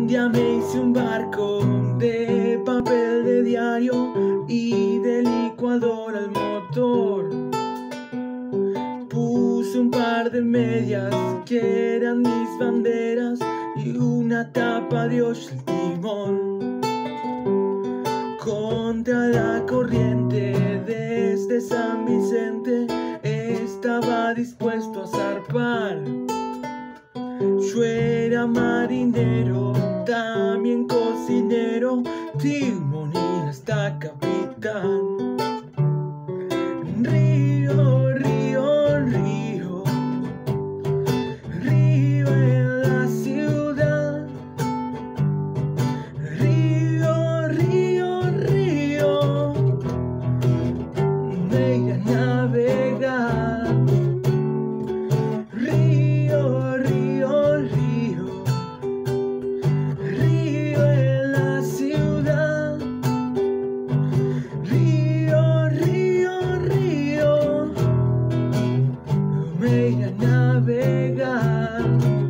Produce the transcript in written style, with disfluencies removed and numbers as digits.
día me hice un barco de papel de diario y de licuadora al motor. Puse un par de medias que eran mis banderas y una tapa de hoyo el timón. Contra la corriente desde San Vicente estaba dispuesto a zarpar. Yo era marinero, también cocinero, timonel hasta capitán. Río, río, río, río en la ciudad. Río, río, río, me iré a navegar. Río, río, río, río en la ciudad. Río, río, río, me iré a navegar.